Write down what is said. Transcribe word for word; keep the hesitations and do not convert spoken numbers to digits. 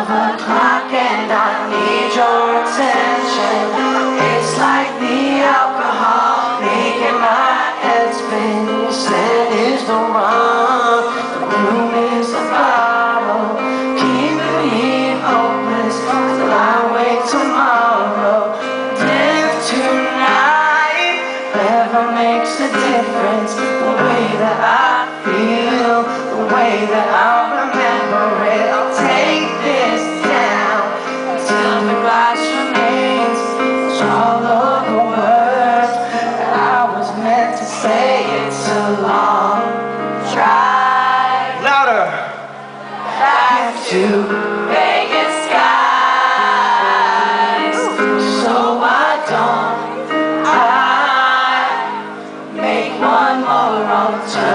twelve o'clock and I need your attention. It's like the alcohol making my head spin. You said it's the rum, the room is a bottle, keeping me hopeless till I wake tomorrow. And if tonight never makes a difference, the way that I feel, the way that I remember it, I'll take this down until the glass remains. Swallow the words that I was meant to say. It's a long drive Louder. back to Vegas skies, so why don't I make one more wrong turn?